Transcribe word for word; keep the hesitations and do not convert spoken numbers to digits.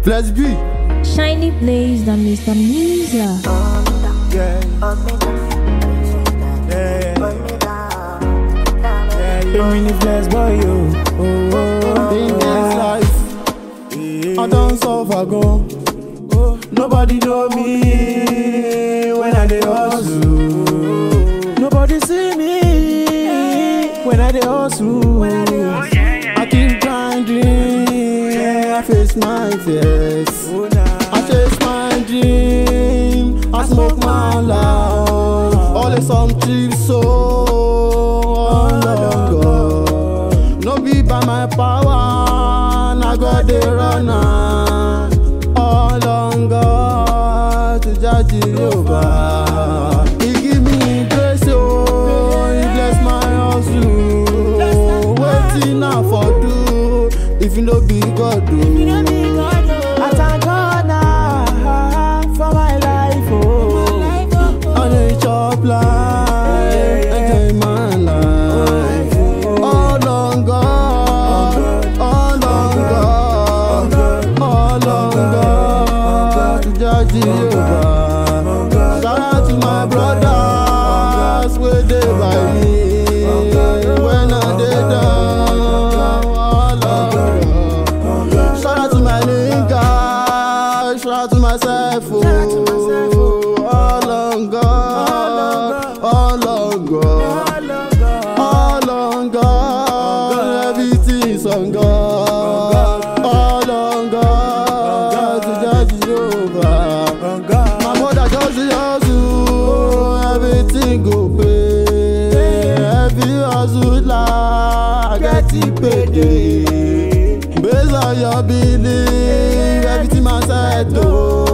Let's be. Shiny Blaze and Mister Misa. Yeah. Yeah. Yeah. You mini flex boy, yo. Oh, oh, in this life, I don't suffer go. Nobody know me when I dey hustle. Nobody see me when I dey hustle. I keep grinding, I face my fears. I chase my dream, I smoke my loud. Always some trips so long. No be by my power, I got the runner. All on God to judge Jehovah. He give me grace, oh, he bless my hustle. Waiting now for do, if you no be God, do. I thank God now for my life, oh. On a chop life, enjoy my life. All on God, all on God, all on God to judge Jehovah. Shout out to my brothers, where they by me. When I dey down, all on God. Shout out to my nigga, shout out to myself, oh. All on God, all on God, all on God. Everything's on God, all on God to judge Jehovah. My mother does the hustle, everything go pay. Every hustle like get it paid. Based on your belief, everything man said, oh.